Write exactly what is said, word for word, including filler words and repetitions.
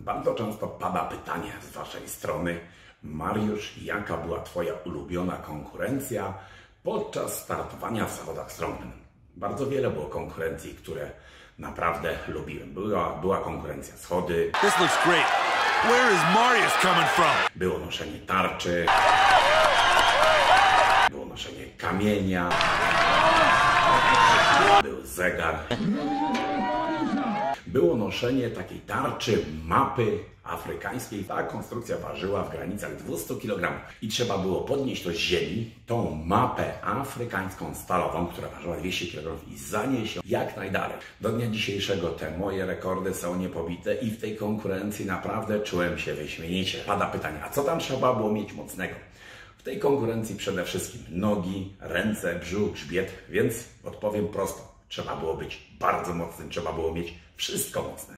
Bardzo często pada pytanie z Waszej strony: Mariusz, jaka była Twoja ulubiona konkurencja podczas startowania w zawodach strongman? Bardzo wiele było konkurencji, które naprawdę lubiłem. Była, była konkurencja schody. This looks great. Where is Mariusz coming from? Było noszenie tarczy. Było noszenie kamienia. Był zegar. Było noszenie takiej tarczy, mapy afrykańskiej. Ta konstrukcja ważyła w granicach dwieście kilogramów i trzeba było podnieść do ziemi tą mapę afrykańską stalową, która ważyła dwieście kilogramów i zanieść ją jak najdalej. Do dnia dzisiejszego te moje rekordy są niepobite i w tej konkurencji naprawdę czułem się wyśmienicie. Pada pytanie, a co tam trzeba było mieć mocnego? W tej konkurencji przede wszystkim nogi, ręce, brzuch, grzbiet, więc odpowiem prosto. Trzeba było być bardzo mocnym, trzeba było mieć wszystko mocne.